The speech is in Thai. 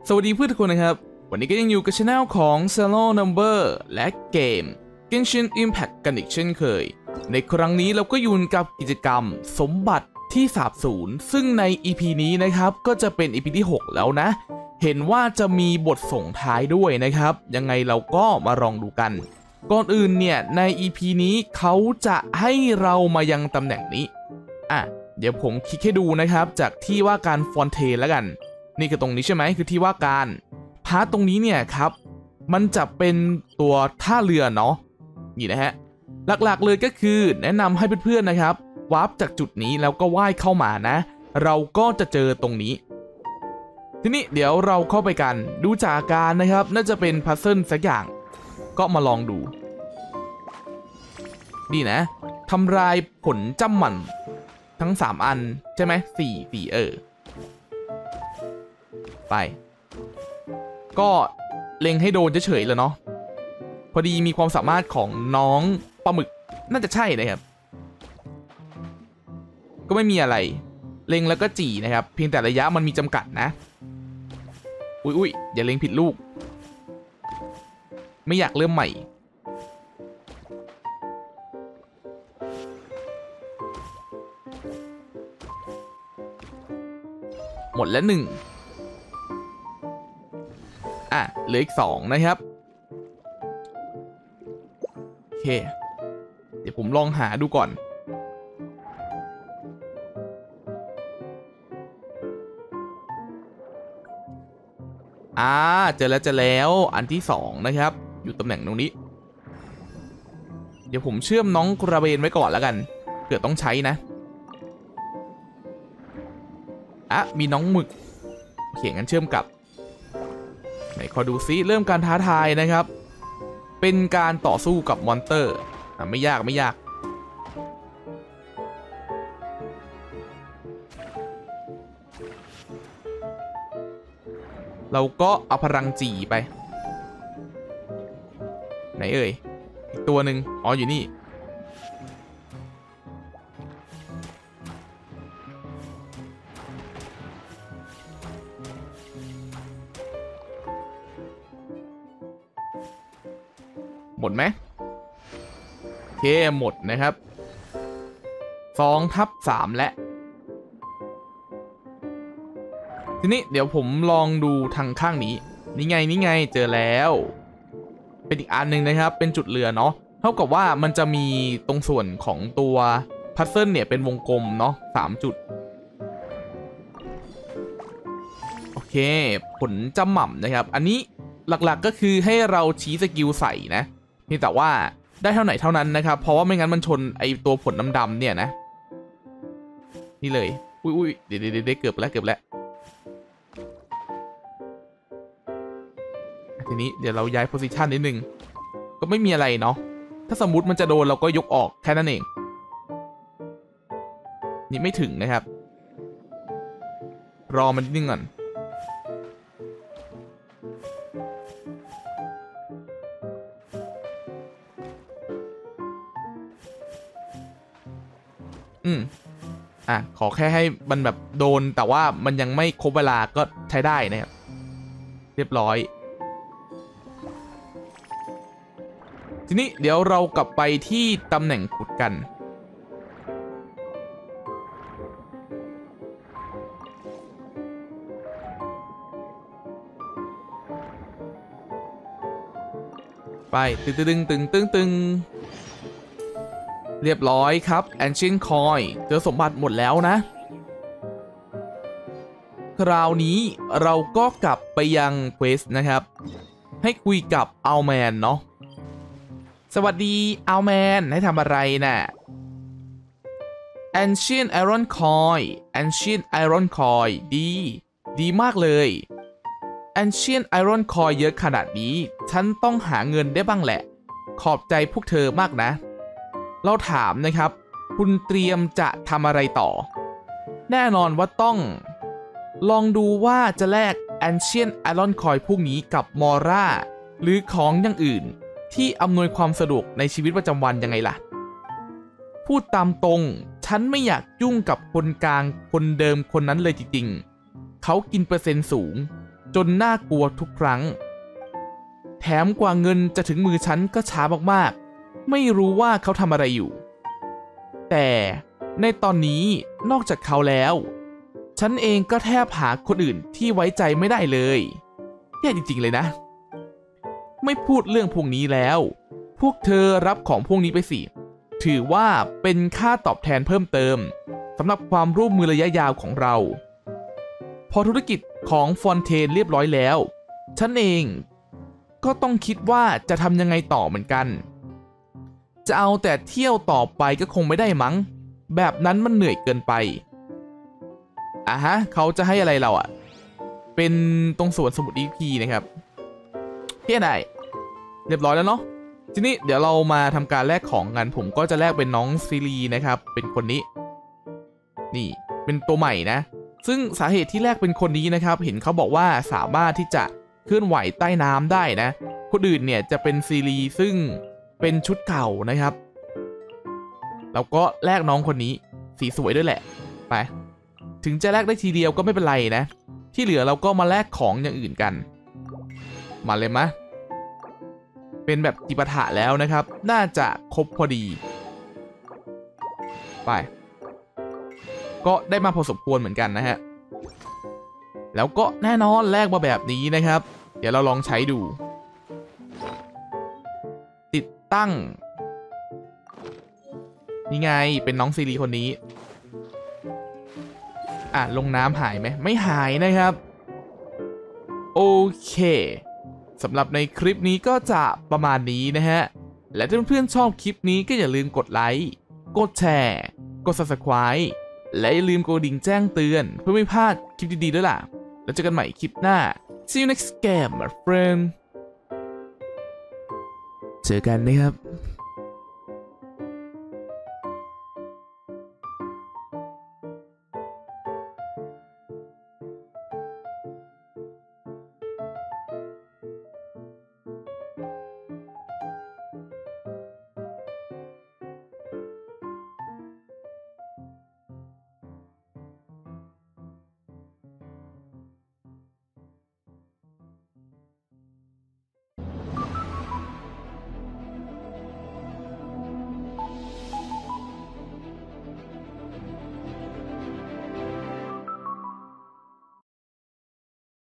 สวัสดีเพื่อนทุกคนนะครับวันนี้ก็ยังอยู่กับช anel ของ Zero Number และเกม Genshin Impact กันอีกเช่นเคยในครั้งนี้เราก็อยู่กับกิจกรรมสมบัติที่สาบสูญซึ่งใน EP นี้นะครับก็จะเป็น EP ที่ 6 แล้วนะเห็นว่าจะมีบทส่งท้ายด้วยนะครับยังไงเราก็มาลองดูกันก่อนอื่นเนี่ยใน EP นี้เขาจะให้เรามายังตำแหน่งนี้เดี๋ยวผมคลิกให้ดูนะครับจากที่ว่าการฟอนเทนแล้วกันนี่คือตรงนี้ใช่ไหมคือที่ว่าการพาร์ทตรงนี้เนี่ยครับมันจะเป็นตัวท่าเรือเนาะนี่นะฮะหลักๆเลยก็คือแนะนำให้เพื่อนๆนะครับวาร์ปจากจุดนี้แล้วก็ว่ายเข้ามานะเราก็จะเจอตรงนี้ทีนี้เดี๋ยวเราเข้าไปกันดูจากอาการนะครับน่าจะเป็นพัซเซิลสักอย่างก็มาลองดูนี่นะทำลายผลจ้ำหมั่นทั้ง3อันใช่ไหม4ไปก็เล็งให้โดนเฉยๆเลยเนาะพอดีมีความสามารถของน้องปลาหมึกน่าจะใช่นะครับก็ไม่มีอะไรเล็งแล้วก็จี่นะครับเพียงแต่ระยะมันมีจำกัดนะอุ้ยอย่าเล็งผิดลูกไม่อยากเริ่มใหม่หมดแล้ว1เหลืออีก2นะครับโอเคเดี๋ยวผมลองหาดูก่อนเจอแล้วอันที่2นะครับอยู่ตำแหน่งตรงนี้เดี๋ยวผมเชื่อมน้องกระเบนไว้ก่อนแล้วกันเผื่อต้องใช้นะมีน้องหมึกเขียนกันเชื่อมกับไหนขอดูซิเริ่มการท้าทายนะครับเป็นการต่อสู้กับมอนเตอร์ไม่ยากเราก็เอาพลังจีไปไหนเอ่ยอีกตัวหนึ่งอยู่นี่หมดไหมโอเคหมดนะครับ2/3และทีนี้เดี๋ยวผมลองดูทางข้างนี้นี่ไงเจอแล้วเป็นอีกอันหนึ่งนะครับเป็นจุดเรือเนาะเท่ากับว่ามันจะมีตรงส่วนของตัวพัซเซิลเนี่ยเป็นวงกลมเนาะ3จุดโอเคผลจำหม่ำนะครับอันนี้หลักๆก็คือให้เราชี้สกิลใส่นะนี่แต่ว่าได้เท่าไหร่เท่านั้นนะครับเพราะว่าไม่งั้นมันชนไอตัวผลดำๆเนี่ยนะนี่เลยอุ้ยเดี๋ยวเกือบแล้วทีนี้เดี๋ยวเราย้ายโพสิชันนิดนึงก็ไม่มีอะไรเนาะถ้าสมมุติมันจะโดนเราก็ยกออกแค่นั้นเองนี่ไม่ถึงนะครับรอมันนิดนึงก่อนขอแค่ให้มันแบบโดนแต่ว่ามันยังไม่ครบเวลาก็ใช้ได้นะครับเรียบร้อยทีนี้เดี๋ยวเรากลับไปที่ตำแหน่งขุดกันไปตึงเรียบร้อยครับ Ancient Coin เจอสมบัติหมดแล้วนะคราวนี้เราก็กลับไปยังเควสนะครับให้คุยกับอัลแมนเนาะสวัสดีอัลแมนให้ทำอะไรน่ะ Ancient Iron Coin ดีมากเลย Ancient Iron Coin เยอะขนาดนี้ฉันต้องหาเงินได้บ้างแหละขอบใจพวกเธอมากนะเราถามนะครับคุณเตรียมจะทำอะไรต่อแน่นอนว่าต้องลองดูว่าจะแลก Ancient Iron Coin พวกนี้กับมอร่าหรือของอย่างอื่นที่อำนวยความสะดวกในชีวิตประจำวันยังไงล่ะพูดตามตรงฉันไม่อยากยุ่งกับคนกลางคนเดิมคนนั้นเลยจริงๆเขากินเปอร์เซ็นต์สูงจจนน่ากลัวทุกครั้งแถมกว่าเงินจะถึงมือฉันก็ช้ามากๆไม่รู้ว่าเขาทำอะไรอยู่แต่ในตอนนี้นอกจากเขาแล้วฉันเองก็แทบหาคนอื่นที่ไว้ใจไม่ได้เลยแย่จริงๆเลยนะไม่พูดเรื่องพวกนี้แล้วพวกเธอรับของพวกนี้ไปสิถือว่าเป็นค่าตอบแทนเพิ่มเติมสำหรับความร่วมมือระยะยาวของเราพอธุรกิจของฟอนเทนเรียบร้อยแล้วฉันเองก็ต้องคิดว่าจะทำยังไงต่อเหมือนกันจะเอาแต่เที่ยวต่อไปก็คงไม่ได้มั้งแบบนั้นมันเหนื่อยเกินไปเขาจะให้อะไรเราเป็นตรงสวนสมุด EP นะครับเที่ยได้เรียบร้อยแล้วเนาะทีนี้เดี๋ยวเรามาทำการแลกของกันผมก็จะแลกเป็นน้องซีรีนะครับเป็นคนนี้นี่เป็นตัวใหม่นะซึ่งสาเหตุที่แลกเป็นคนนี้นะครับเห็นเขาบอกว่าสามารถที่จะเคลื่อนไหวใต้น้ำได้นะคนอื่นเนี่ยจะเป็นซีรีซึ่งเป็นชุดเก่านะครับแล้วก็แลกน้องคนนี้สีสวยด้วยแหละไปถึงจะแลกได้ทีเดียวก็ไม่เป็นไรนะที่เหลือเราก็มาแลกของอย่างอื่นกันมาเลยมะเป็นแบบจิปาถะแล้วนะครับน่าจะครบพอดีไปก็ได้มาพอสมควรเหมือนกันนะฮะแล้วก็แน่นอนแลกมาแบบนี้นะครับเดี๋ยวเราลองใช้ดูติดตั้งนี่ไงเป็นน้องซีรีคนนี้ลงน้ำหายไหมไม่หายนะครับโอเคสำหรับในคลิปนี้ก็จะประมาณนี้นะฮะและถ้าเพื่อนๆชอบคลิปนี้ก็อย่าลืมกดไลค์กดแชร์กด Subscribe และอย่าลืมกดกระดิ่งแจ้งเตือนเพื่อไม่พลาดคลิปดีๆด้วยล่ะแล้วเจอกันใหม่คลิปหน้า See you next game my friend เจอกันนะครับ